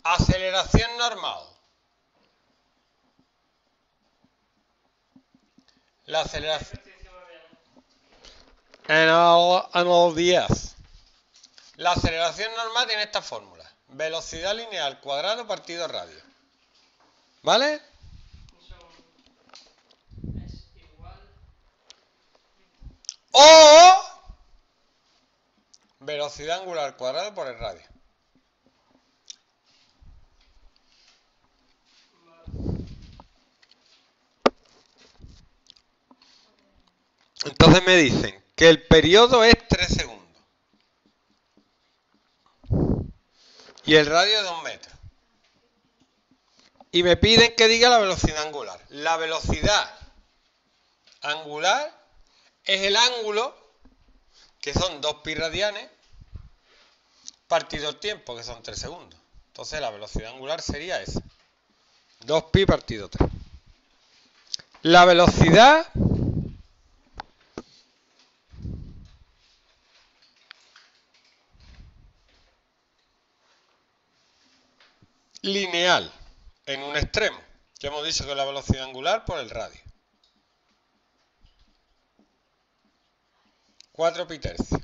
Aceleración normal. La aceleración en el 10. La aceleración normal tiene esta fórmula. Velocidad lineal cuadrado partido radio. ¿Vale? Es igual. O velocidad angular cuadrado por el radio. Entonces me dicen que el periodo es 3 segundos. Y el radio es 2 metros. Y me piden que diga la velocidad angular. La velocidad angular es el ángulo, que son 2 pi radianes, partido el tiempo, que son 3 segundos. Entonces la velocidad angular sería esa. 2 pi partido 3. La velocidad lineal en un extremo, que hemos dicho que es la velocidad angular por el radio. 4 pi tercios.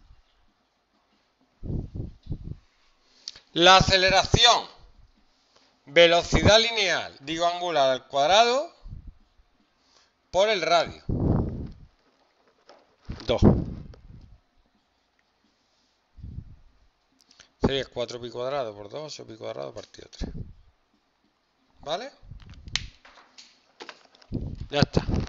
La aceleración, velocidad lineal, digo angular al cuadrado, por el radio. 2. Sería 4 pi cuadrado por 2, 8 pi cuadrado partido 3. ¿Vale? Ya está.